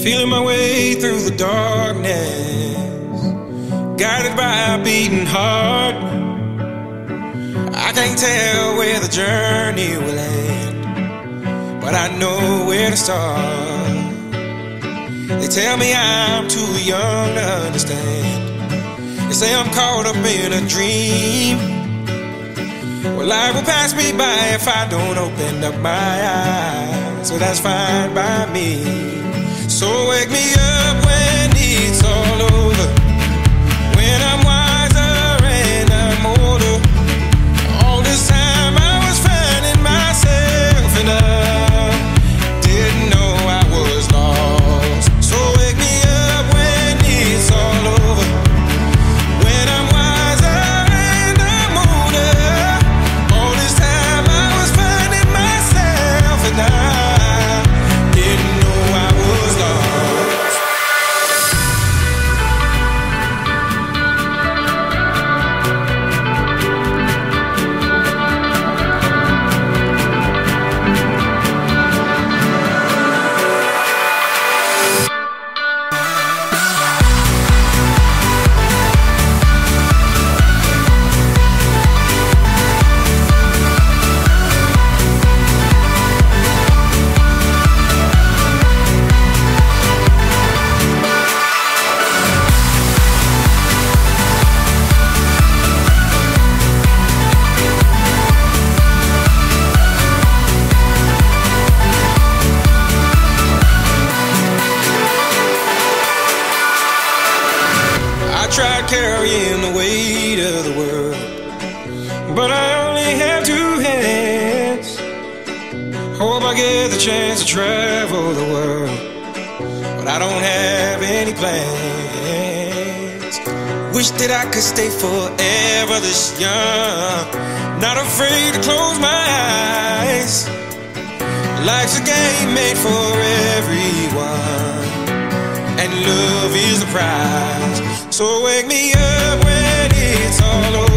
Feeling my way through the darkness, guided by a beating heart. I can't tell where the journey will end, but I know where to start. They tell me I'm too young to understand. They say I'm caught up in a dream. Well, life will pass me by if I don't open up my eyes, so that's fine by me. So wake me up when it's all over, when I'm wiser and I'm older. All this time I was finding myself and I didn't know I was lost. So wake me up when it's all over, when I'm wiser and I'm older. All this time I was finding myself and I didn't know I was lost. Tried carrying the weight of the world, but I only have two hands. Hope I get the chance to travel the world, but I don't have any plans. Wish that I could stay forever this young, not afraid to close my eyes. Life's a game made for everyone, and love is the prize. So wake me up when it's all over.